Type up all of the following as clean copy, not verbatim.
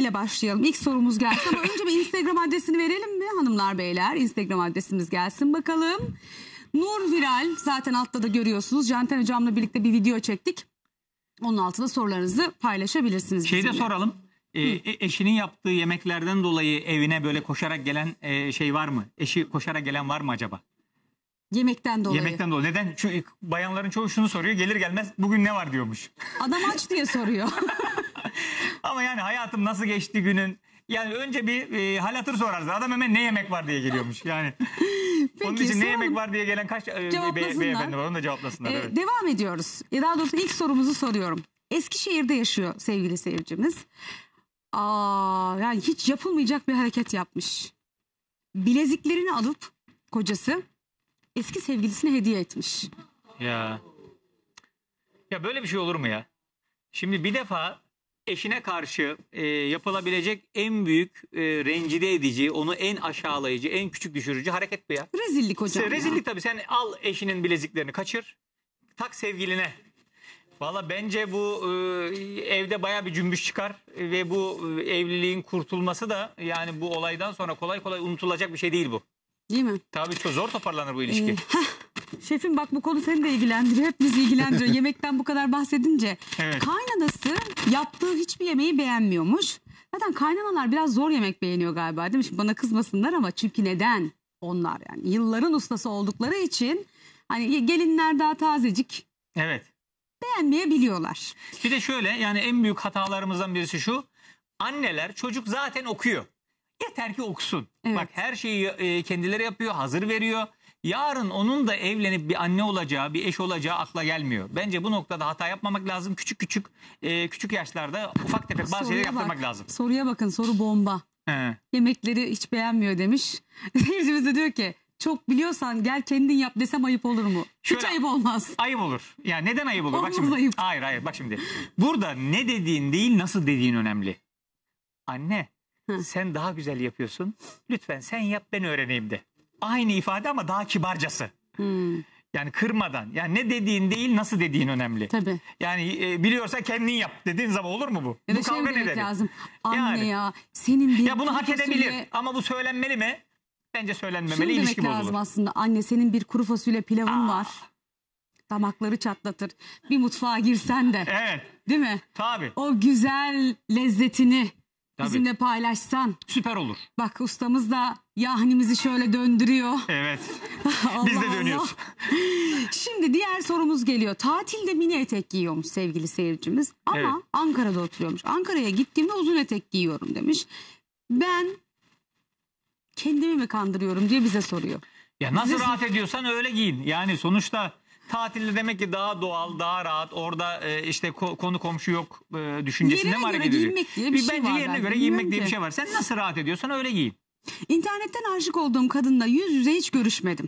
ile başlayalım. İlk sorumuz gelsin ama önce bir Instagram adresini verelim mi hanımlar beyler? Instagram adresimiz gelsin bakalım. Nur Viral, zaten altta da görüyorsunuz. Canten Hocam'la birlikte bir video çektik. Onun altında sorularınızı paylaşabilirsiniz. Şeyde soralım. Eşinin yaptığı yemeklerden dolayı evine böyle koşarak gelen şey var mı? Eşi koşarak gelen var mı acaba? Yemekten dolayı. Yemekten dolayı. Neden? Çünkü bayanların çoğu şunu soruyor. Gelir gelmez bugün ne var diyormuş. Adam aç diye soruyor. Ama yani hayatım nasıl geçti günün? Yani önce bir hal hatır sorarız. Adam hemen ne yemek var diye geliyormuş. Yani Peki, onun için ne yemek var diye gelen kaç beyefendi var, onu da cevaplasınlar. Evet. Devam ediyoruz. Daha doğrusu ilk sorumuzu soruyorum. Eskişehir'de yaşıyor sevgili seyircimiz. Yani hiç yapılmayacak bir hareket yapmış. Bileziklerini alıp kocası eski sevgilisine hediye etmiş. Ya böyle bir şey olur mu ya? Şimdi bir defa eşine karşı yapılabilecek en büyük rencide edici, onu en aşağılayıcı, en küçük düşürücü hareket bu ya. Rezillik hocam. Rezillik tabii. Sen al eşinin bileziklerini, kaçır, tak sevgiline. Valla bence bu evde baya bir cümbüş çıkar ve bu evliliğin kurtulması da yani bu olaydan sonra kolay kolay unutulacak bir şey değil bu. Değil mi? Tabii çok zor toparlanır bu ilişki. Şefim bak, bu konu seni de ilgilendiriyor. Hepimizi ilgilendiriyor. Yemekten bu kadar bahsedince. Evet. Kaynanası yaptığı hiçbir yemeği beğenmiyormuş. Zaten kaynanalar biraz zor yemek beğeniyor galiba, değil mi? Şimdi bana kızmasınlar ama çünkü neden? Onlar yani yılların ustası oldukları için hani gelinler daha tazecik. Evet. Beğenmeyebiliyorlar. Bir de şöyle, yani en büyük hatalarımızdan birisi şu. Anneler, çocuk zaten okuyor. Yeter ki okusun. Evet. Bak, her şeyi kendileri yapıyor, hazır veriyor. Yarın onun da evlenip bir anne olacağı, bir eş olacağı akla gelmiyor. Bence bu noktada hata yapmamak lazım. Küçük yaşlarda ufak tefek bazı şeyleri yaptırmak lazım. Soruya bakın, soru bomba. He. Yemekleri hiç beğenmiyor demiş. Seyircimiz de diyor ki çok biliyorsan gel kendin yap desem ayıp olur mu? Şöyle, hiç ayıp olmaz. Ayıp olur. Yani neden ayıp olur? Olmaz, Bak şimdi. ayıp. Hayır bak şimdi. Burada ne dediğin değil, nasıl dediğin önemli. Anne, sen daha güzel yapıyorsun. Lütfen sen yap, ben öğreneyim de. Aynı ifade ama daha kibarcası. Yani kırmadan. Yani ne dediğin değil, nasıl dediğin önemli. Tabii. Yani biliyorsa kendin yap dediğin zaman olur mu bu? Ya da bu kavga demek nedeni. lazım. Anne Yani. ya senin bir Ya bunu hak kuru edebilir fasulye... ama bu söylenmeli mi? Bence söylenmemeli. Şunu demek İlişki lazım bozulur. aslında. Anne senin bir kuru fasulye pilavın var. Damakları çatlatır. Bir mutfağa girsen de. Evet. Değil mi? Tabii. O güzel lezzetini Tabii. bizimle paylaşsan. Süper olur. Bak ustamız da yahnimizi şöyle döndürüyor. Evet. Allah Biz de Allah. dönüyoruz. Şimdi diğer sorumuz geliyor. Tatilde mini etek giyiyormuş sevgili seyircimiz. Ama Evet. Ankara'da oturuyormuş. Ankara'ya gittiğimde uzun etek giyiyorum demiş. Ben kendimi mi kandırıyorum diye bize soruyor. Ya nasıl rahat ediyorsan öyle giyin. Yani sonuçta tatilde demek ki daha doğal, daha rahat. Orada işte konu komşu yok düşüncesinde Yerine mi göre hareket ediyor? giyinmek diye bir şey Bence var yerine bence. göre Bilmiyorum giyinmek diye ki. bir şey var. Sen nasıl rahat ediyorsan öyle giyin. İnternetten aşık olduğum kadınla yüz yüze hiç görüşmedim.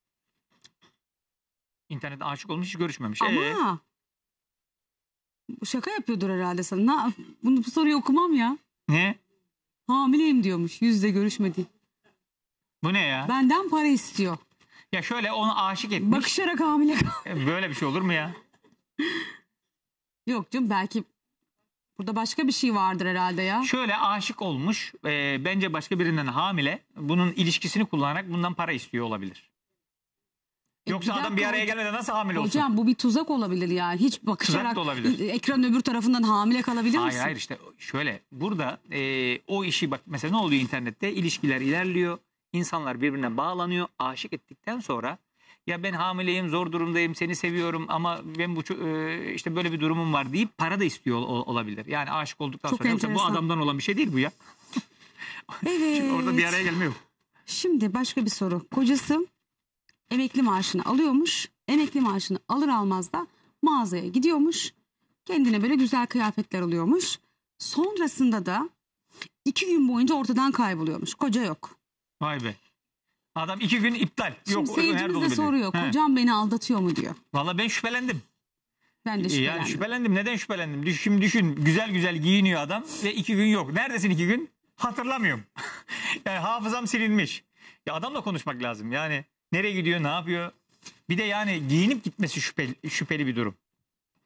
İnternette aşık olmuş, hiç görüşmemiş. Ama şaka yapıyordur herhalde sana. Bu soruyu okumam ya. Ne? Hamileyim diyormuş, yüz yüze görüşmedi. Bu ne ya? Benden para istiyor. Ya şöyle, onu aşık etmiş. Bakışarak hamile. Böyle bir şey olur mu ya? Yok canım, belki burada başka bir şey vardır herhalde ya. Şöyle aşık olmuş. Bence başka birinden hamile. Bunun ilişkisini kullanarak bundan para istiyor olabilir. Yoksa bir adam dakika bir araya gelmeden nasıl hamile olsun? Hocam bu bir tuzak olabilir yani. Hiç bakışarak da olabilir. ekranın öbür tarafından hamile kalabilir misin? Hayır işte şöyle, burada o işi bak mesela ne oluyor internette? İlişkiler ilerliyor. İnsanlar birbirine bağlanıyor. Aşık ettikten sonra ya ben hamileyim, zor durumdayım, seni seviyorum ama ben bu işte böyle bir durumum var deyip para da istiyor olabilir. Yani aşık olduktan Çok sonra. Yoksa bu enteresan. adamdan olan bir şey değil bu ya. Evet. Şimdi orada bir araya gelmiyor. Şimdi başka bir soru. Kocası emekli maaşını alıyormuş. Emekli maaşını alır almaz da mağazaya gidiyormuş. Kendine böyle güzel kıyafetler alıyormuş. Sonrasında da 2 gün boyunca ortadan kayboluyormuş. Koca yok. Vay be. Adam 2 gün iptal. Şimdi Yok, seyircimiz de soruyor. Kocam beni aldatıyor mu diyor. Valla ben şüphelendim. Ben de şüphelendim. Yani şüphelendim. Neden şüphelendim? Şimdi düşün. Güzel güzel giyiniyor adam ve 2 gün yok. Neredesin 2 gün? Hatırlamıyorum. Yani hafızam silinmiş. Ya adamla konuşmak lazım. Yani nereye gidiyor, ne yapıyor? Bir de yani giyinip gitmesi şüpheli bir durum.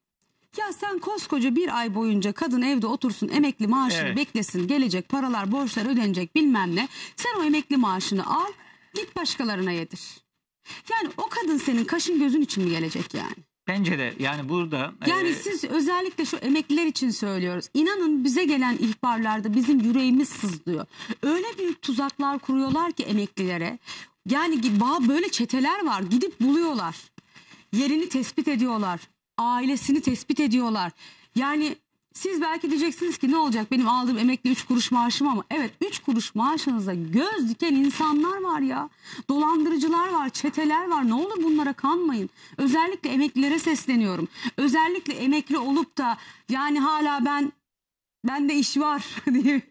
Ya sen koskoca bir ay boyunca kadın evde otursun, emekli maaşını Evet. beklesin, gelecek paralar, borçlar ödenecek bilmem ne. Sen o emekli maaşını al, git başkalarına yedir. Yani o kadın senin kaşın gözün için mi gelecek yani? Bence de yani burada Yani siz özellikle şu emekliler için söylüyoruz. İnanın bize gelen ihbarlarda bizim yüreğimiz sızlıyor. Öyle büyük tuzaklar kuruyorlar ki emeklilere. Yani böyle çeteler var, gidip buluyorlar. Yerini tespit ediyorlar. Ailesini tespit ediyorlar. Yani siz belki diyeceksiniz ki ne olacak benim aldığım emekli 3 kuruş maaşım, ama evet 3 kuruş maaşınıza göz diken insanlar var ya. Dolandırıcılar var, çeteler var. Ne olur bunlara kanmayın. Özellikle emeklilere sesleniyorum. Özellikle emekli olup da yani hala bende iş var diye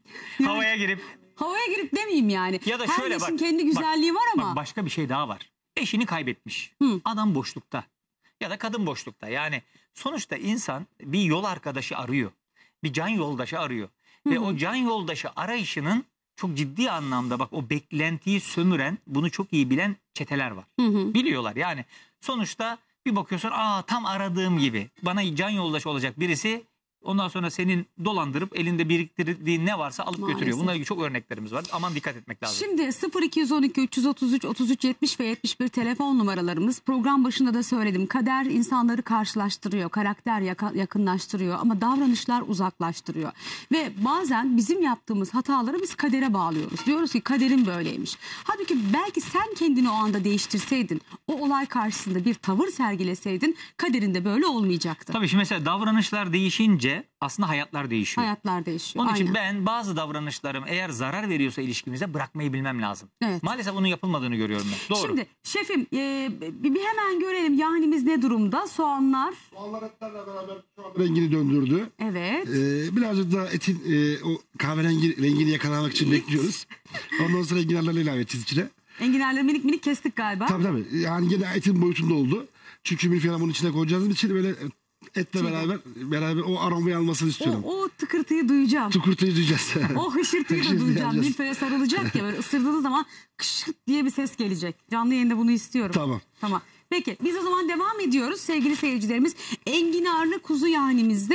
havaya girip demeyeyim yani. Ya da Her şöyle işin bak, kendi güzelliği var ama. Bak başka bir şey daha var. Eşini kaybetmiş. Adam boşlukta. Ya da kadın boşlukta. Yani sonuçta insan bir yol arkadaşı arıyor. Bir can yoldaşı arıyor. Ve o can yoldaşı arayışının çok ciddi anlamda bak o beklentiyi sömüren, bunu çok iyi bilen çeteler var. Biliyorlar yani. Sonuçta bir bakıyorsun tam aradığım gibi bana can yoldaşı olacak birisi, ondan sonra senin dolandırıp elinde biriktirdiğin ne varsa alıp Maalesef. götürüyor. Bununla ilgili çok örneklerimiz var. Aman dikkat etmek lazım. Şimdi 0212 333 33 70 ve 71 telefon numaralarımız. Program başında da söyledim. Kader insanları karşılaştırıyor. Karakter yakınlaştırıyor ama davranışlar uzaklaştırıyor. Ve bazen bizim yaptığımız hataları biz kadere bağlıyoruz. Diyoruz ki kaderim böyleymiş. Halbuki belki sen kendini o anda değiştirseydin, o olay karşısında bir tavır sergileseydin kaderinde böyle olmayacaktı. Tabii şimdi mesela davranışlar değişince aslında hayatlar değişiyor. Hayatlar değişiyor. Onun için Aynen. ben bazı davranışlarım eğer zarar veriyorsa ilişkimize bırakmayı bilmem lazım. Evet. Maalesef bunun yapılmadığını görüyorum ben. Doğru. Şimdi şefim bir hemen görelim yahnimiz ne durumda? Soğanlar. Soğanlar etlerle beraber şu anda rengini döndürdü. Evet. Birazcık da etin o kahverengi rengini yakalamak için bekliyoruz. Ondan sonra enginarlarla ilave edeceğiz içine. Enginarları minik minik kestik galiba. Tabii. Yani yine etin boyutunda oldu. Çünkü milföyü bunun içine koyacağımız için böyle etle beraber o aromayı almasını istiyorum. O tıkırtıyı duyacağım. Tukurtuyu duyacağız. O hışırtıyı da Hışırtıyı duyacağım. alacağız. Milföye sarılacak ya, böyle ısırdığınız zaman kışırt diye bir ses gelecek. Canlı yayında bunu istiyorum. Tamam. Peki biz o zaman devam ediyoruz sevgili seyircilerimiz. Enginarlı kuzu yahnimizde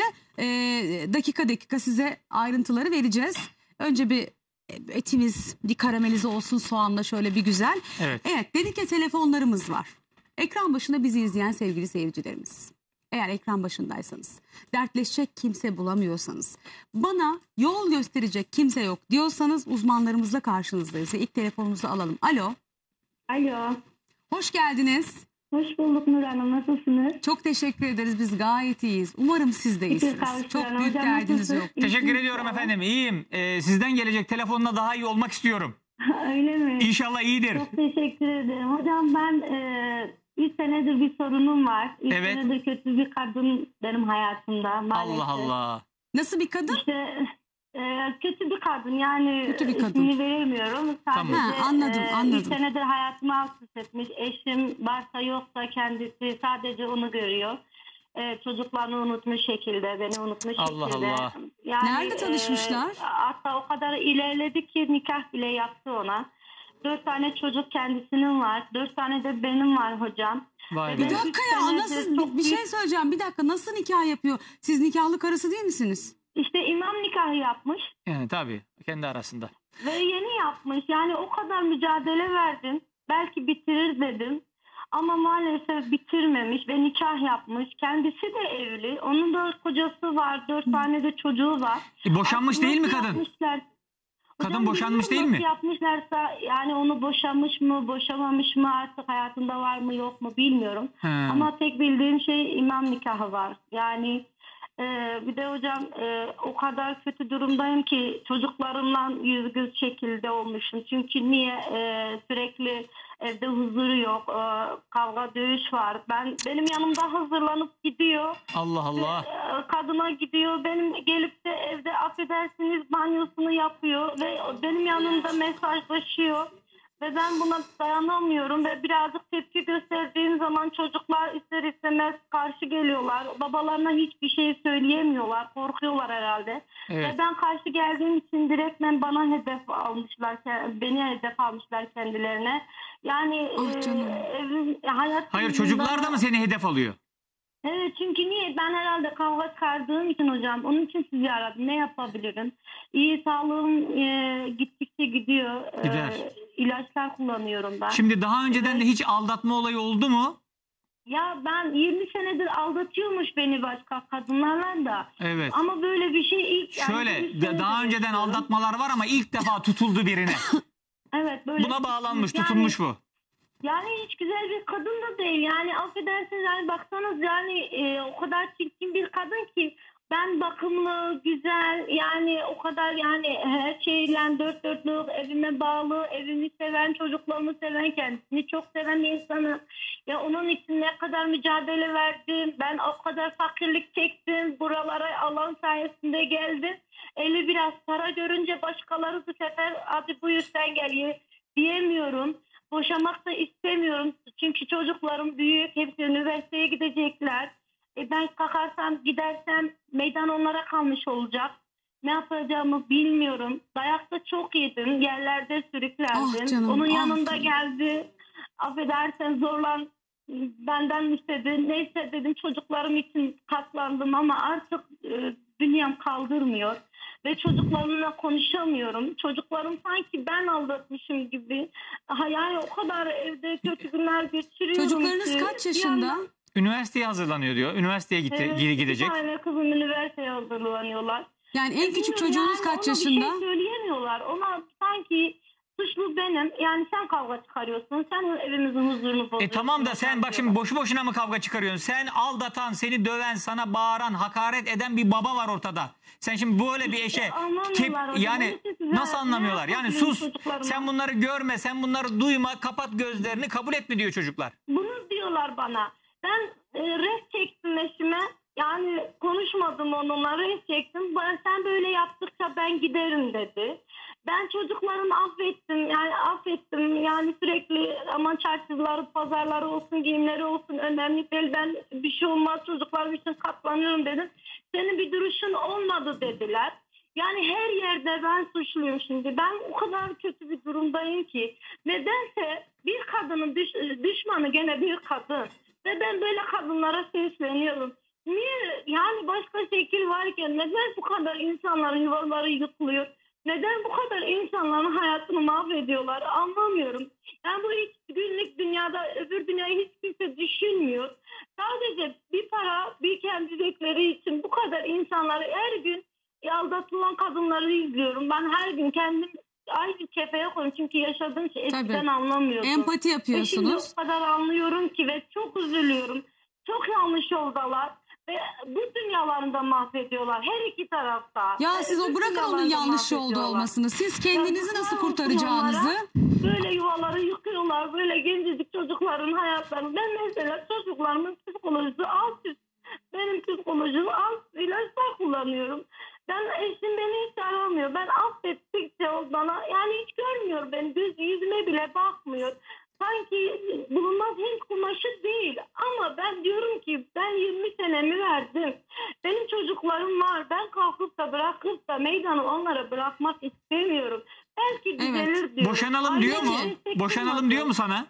dakika size ayrıntıları vereceğiz. Önce bir etimiz bir karamelize olsun soğanla şöyle bir güzel. Evet dedik ya, telefonlarımız var. Ekran başında bizi izleyen sevgili seyircilerimiz. Eğer ekran başındaysanız, dertleşecek kimse bulamıyorsanız, bana yol gösterecek kimse yok diyorsanız uzmanlarımızla karşınızdayız. İlk telefonumuzu alalım. Alo. Alo. Hoş geldiniz. Hoş bulduk Nur Hanım. Nasılsınız? Çok teşekkür ederiz. Biz gayet iyiyiz. Umarım siz de iyisiniz. Çok büyük Hocam, derdiniz nasılsın? yok. Teşekkür ediyorum efendim. İyiyim. Sizden gelecek telefonla daha iyi olmak istiyorum. Öyle mi? İnşallah iyidir. Çok teşekkür ederim. Hocam ben 3 senedir bir sorunum var. 3 Evet. senedir kötü bir kadın benim hayatımda maalesef. Allah Allah. Nasıl bir kadın? İşte, kötü bir kadun, yani Kötü bir kadın. ismini veremiyorum. Tamam. Sadece, Anladım. 3 senedir hayatımı alt üst etmiş. Eşim varsa yoksa kendisi sadece onu görüyor. Çocuklarını unutmuş şekilde, beni unutmuş Allah şekilde. Allah. Yani, Nerede tanışmışlar? Hatta o kadar ilerledi ki nikah bile yaptı ona. 4 tane çocuk kendisinin var. 4 tane de benim var hocam. Vay Ve be. Bir dakika ya, senedir nasıl çok bir şey büyük- söyleyeceğim. Bir dakika, nasıl nikah yapıyor? Siz nikahlı karısı değil misiniz? İşte imam nikahı yapmış Yani tabii kendi arasında. ve yeni yapmış. Yani o kadar mücadele verdim. Belki bitirir dedim. Ama maalesef bitirmemiş ve nikah yapmış. Kendisi de evli. Onun da kocası var. 4 tane de çocuğu var. Boşanmış değil mi Nasıl kadın? yapmışlar? Kadın Hocam boşanmış bilmiyorum değil mi? nasıl yapmışlarsa, yani onu boşamış mı, boşamamış mı, artık hayatında var mı yok mu bilmiyorum. He. Ama tek bildiğim şey imam nikahı var. Yani bir de hocam o kadar kötü durumdayım ki çocuklarımla yüz göz şekilde olmuşum. Çünkü niye sürekli evde huzuru yok, kavga dövüş var. Benim yanımda hazırlanıp gidiyor. Allah Allah. Kadına gidiyor, benim gelip de evde affedersiniz banyosunu yapıyor ve benim yanımda mesajlaşıyor ve ben buna dayanamıyorum ve birazcık tepki gösterdiğim zaman çocuklar ister istemez karşı geliyorlar. Babalarına hiçbir şey söyleyemiyorlar, korkuyorlar herhalde. Evet. Ve ben karşı geldiğim için direktmen bana hedef almışlar, beni hedef almışlar kendilerine. Yani Ah canım. hayat Hayır, çocuklar da mı seni hedef alıyor? Evet, çünkü niye? Ben herhalde kavga çıkardığım için hocam. Onun için sizi aradım. Ne yapabilirim? İyi, sağlığım gittikçe gidiyor. Gider. İlaçlar kullanıyorum ben. Şimdi daha önceden Evet. de hiç aldatma olayı oldu mu? Ya ben 20 senedir aldatıyormuş beni başka kadınlarla da. Evet. Ama böyle bir şey ilk... Şöyle yani 3 senedir daha önceden yaşıyorum. aldatmalar var ama ilk defa tutuldu birine. Evet, böyle. Buna bağlanmış, Yani- tutulmuş bu. Yani hiç güzel bir kadın da değil. Yani affedersiniz, yani baksanız yani o kadar çirkin bir kadın ki, ben bakımlı, güzel, yani o kadar, yani her şeyle dört dörtlük, evime bağlı, evimi seven, çocuklarımı seven, kendisini çok seven bir insanım. Ya onun için ne kadar mücadele verdim. Ben o kadar fakirlik çektim. Buralara alan sayesinde geldim. Eli biraz para görünce başkaları bu sefer hadi buyur sen gel diyemiyorum. Boşamak da istemiyorum. Çünkü çocuklarım büyük. Hepsi üniversiteye gidecekler. Ben kalkarsam, gidersem meydan onlara kalmış olacak. Ne yapacağımı bilmiyorum. Dayakta çok yedim. Yerlerde sürüklendim. Ah canım, Onun ah yanında canım. geldi. Affedersen zorlan benden istedi. Neyse dedim, çocuklarım için katlandım ama artık dünyam kaldırmıyor. Ve çocuklarımla konuşamıyorum. Çocuklarım sanki ben aldatmışım gibi. Yani o kadar evde kötü günler geçiriyorum. Çocuklarınız ki. kaç Bir yaşında? yandan- Üniversiteye hazırlanıyor diyor. Üniversiteye Evet, gidecek. Bir tane kızım üniversiteye hazırlanıyorlar. Yani en küçük Bilmiyorum, çocuğunuz yani kaç ona yaşında? bir şey söyleyemiyorlar. Ona sanki suçlu benim. Yani sen kavga çıkarıyorsun. Sen evimizin huzurunu bozuyorsun. Tamam da sen bak şimdi diyorlar. boşu boşuna mı kavga çıkarıyorsun? Sen aldatan, seni döven, sana bağıran, hakaret eden bir baba var ortada. Sen şimdi böyle bir eşe Anlamıyorlar hocam. yani Onun için size nasıl anlamıyorlar? ne Yani yapabilirim sus. çocuklarıma? Sen bunları görme, sen bunları duyma, kapat gözlerini, kabul etme diyor çocuklar. Bunu diyorlar bana. Ben res çektim eşime. Yani konuşmadım onunla, res çektim. Sen böyle yaptıkça ben giderim dedi. Ben çocuklarımı affettim. Yani sürekli aman çarşıları, pazarları olsun, giyimleri olsun önemli değil. Ben bir şey olmaz, çocuklarım için katlanıyorum dedim. Senin bir duruşun olmadı dediler. Yani her yerde ben suçluyum şimdi. Ben o kadar kötü bir durumdayım ki. Nedense bir kadının düşmanı gene bir kadın. Ve ben böyle kadınlara sesleniyorum. Niye? Yani başka şekil varken neden bu kadar insanların yuvaları yıkılıyor? Neden bu kadar insanların hayatını mahvediyorlar? Anlamıyorum. Yani bu hiç günlük dünyada, öbür dünyayı hiç kimse düşünmüyor. Sadece bir para, bir kendi zevkleri için bu kadar insanları her gün aldatılan kadınları izliyorum. Ben her gün kendim aynı kefeye koyuyorum. Çünkü yaşadığım şey eskiden Tabii. anlamıyordum. Empati Şimdi yapıyorsunuz. o kadar anlıyorum ki ve çok üzülüyorum. Çok yanlış yoldalar. Ve bu dünyalarında mahvediyorlar. Her iki tarafta. Ya siz o Bütün bırakın onun dünyalarında yanlış yolda mahvediyorlar. olmasını. Siz kendinizi Yazıklar nasıl olsun kurtaracağınızı onlara. Böyle yuvaları yıkıyorlar. Böyle gencecik çocukların hayatlarını. Ben mesela çocuklarımın psikolojisi alt üst. Benim psikolojim alt, ilaçlar kullanıyorum. Eşim beni hiç aramıyor. Ben affettikçe o bana, yani hiç görmüyor beni. Yüzüme bile bakmıyor. Sanki bulunmaz Hint kumaşı değil. Ama ben diyorum ki ben 20 senemi verdim. Benim çocuklarım var. Ben kalkıp da bırakıp da meydanı onlara bırakmak istemiyorum. Belki düzelir diyorum. Boşanalım diyor mu? Ailece destek Boşanalım olmadı. diyor mu sana?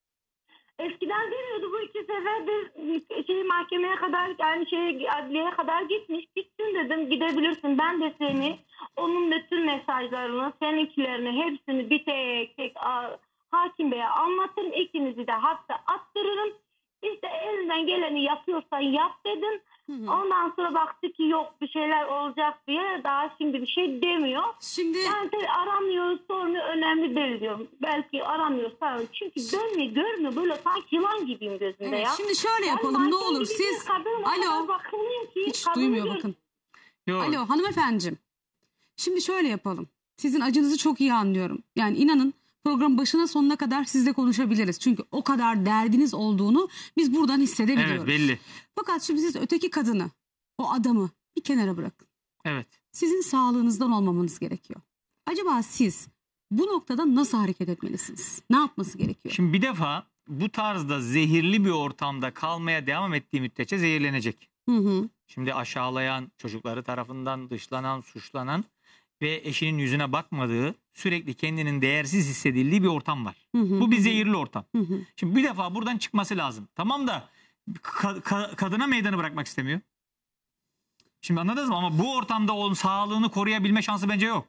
Eskiden demiyordu, bu 2 seferdir mahkemeye kadar, yani adliyeye kadar gitmiş. Gitsin dedim, gidebilirsin. Ben de seni, onun bütün mesajlarını, seninkilerini hepsini bir tek tek hakim beye anlatırım. İkinizi de hapse attırırım. İşte elinden geleni yapıyorsan yap dedim. Ondan sonra baktı ki yok bir şeyler olacak diye, daha şimdi bir şey demiyor. Şimdi Yani tabii aramıyor, sormuyor, önemli değil diyorum. Belki aramıyorsa, çünkü görmüyor, böyle sanki yılan gibiyim gözünde evet, ya. şimdi şöyle Yani yapalım ne manken olur gibi bir siz kadın, o kadar alo bakımlıyım ki, hiç kadını duymuyor gör- bakın. Yok. Alo hanımefendiciğim. Şimdi şöyle yapalım. Sizin acınızı çok iyi anlıyorum. Yani inanın program başına sonuna kadar sizle konuşabiliriz. Çünkü o kadar derdiniz olduğunu biz buradan hissedebiliyoruz. Evet, belli. Fakat şimdi siz öteki kadını, o adamı bir kenara bırakın. Evet. Sizin sağlığınızdan olmamanız gerekiyor. Acaba siz bu noktada nasıl hareket etmelisiniz? Ne yapması gerekiyor? Şimdi bir defa bu tarzda zehirli bir ortamda kalmaya devam ettiği müddetçe zehirlenecek. Hı hı. Şimdi aşağılayan, çocukları tarafından dışlanan, suçlanan ve eşinin yüzüne bakmadığı, sürekli kendinin değersiz hissedildiği bir ortam var. Hı hı. Bu bir zehirli ortam. Hı hı. Şimdi bir defa buradan çıkması lazım. Tamam da Kadına meydanı bırakmak istemiyor. Şimdi anladınız mı? Ama bu ortamda onun sağlığını koruyabilme şansı bence yok.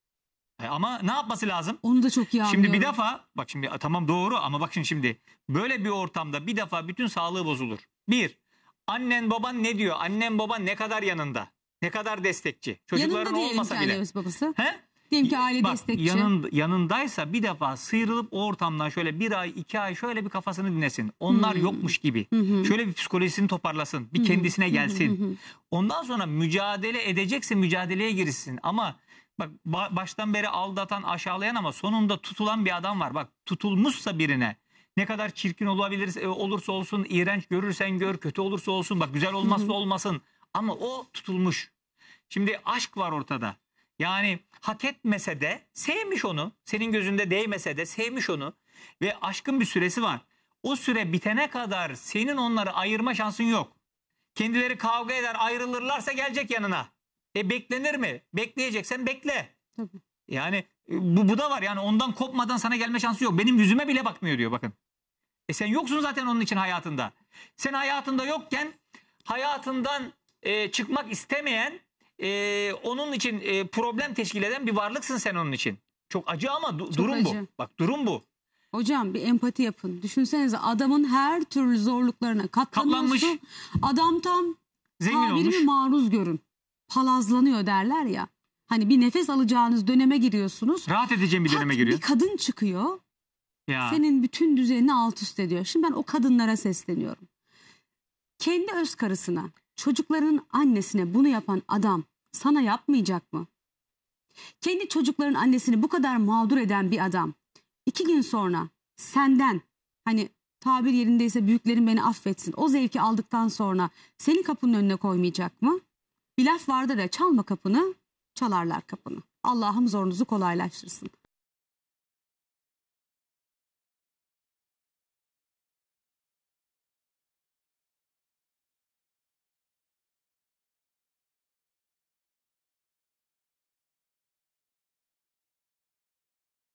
Ama ne yapması lazım? Onu da çok iyi anlıyorum. Şimdi bir defa bak şimdi tamam doğru ama bak şimdi böyle bir ortamda bir defa bütün sağlığı bozulur. Bir, annen baban ne diyor? Annen baban ne kadar yanında? Ne kadar destekçi? Çocukların yanında diyelim olmasa ki bile. annemiz babası. He? Diyelim ki aile Bak, destekçi. yanındaysa bir defa sıyrılıp o ortamdan şöyle 1 ay 2 ay şöyle bir kafasını dinlesin. Onlar yokmuş gibi. Şöyle bir psikolojisini toparlasın. Bir kendisine gelsin. Ondan sonra mücadele edecekse mücadeleye girsin. Ama bak baştan beri aldatan, aşağılayan ama sonunda tutulan bir adam var. Bak tutulmuşsa birine ne kadar çirkin olursa olsun, iğrenç görürsen gör, kötü olursa olsun, bak güzel olmazsa olmasın. Ama o tutulmuş. Şimdi aşk var ortada. Yani hak etmese de sevmiş onu. Senin gözünde değmese de sevmiş onu. Ve aşkın bir süresi var. O süre bitene kadar senin onları ayırma şansın yok. Kendileri kavga eder ayrılırlarsa gelecek yanına. Beklenir mi? Bekleyeceksen bekle. Tabii. Yani bu da var. Yani ondan kopmadan sana gelme şansı yok. Benim yüzüme bile bakmıyor diyor bakın. Sen yoksun zaten onun için hayatında. Sen hayatında yokken hayatından çıkmak istemeyen onun için problem teşkil eden bir varlıksın sen onun için. Çok acı ama durum acı. bu. Bak durum bu. Hocam bir empati yapın. Düşünsenize adamın her türlü zorluklarına Katlanmış. katlanıyorsun. Adam tam Zengin olmuş. tabirimi maruz görün. Palazlanıyor derler ya. Hani bir nefes alacağınız döneme giriyorsunuz. Rahat edeceğim bir döneme Tak, giriyor. bir kadın çıkıyor. Ya. Senin bütün düzenini alt üst ediyor. Şimdi ben o kadınlara sesleniyorum. Kendi öz karısına, çocukların annesine bunu yapan adam sana yapmayacak mı? Kendi çocukların annesini bu kadar mağdur eden bir adam 2 gün sonra senden, hani tabir yerindeyse büyüklerin beni affetsin, o zevki aldıktan sonra senin kapının önüne koymayacak mı? Bir laf vardır ya, çalma kapını, çalarlar kapını. Allah'ım zorunuzu kolaylaştırsın.